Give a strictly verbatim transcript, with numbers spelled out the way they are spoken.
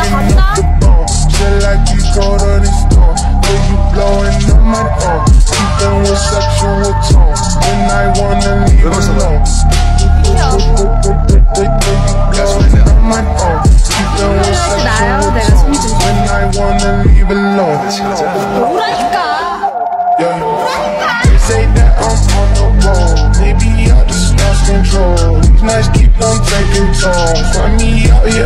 봤나? Feel like you go to the store. When you blowing up my phone, even with sexual tone. When I wanna leave alone. 나요? 내가 손좀 When I wanna leave alone. 뭐라니까? They say that I'm on the road. Maybe I just lost control. These nights keep on taking tolls. Find me out here.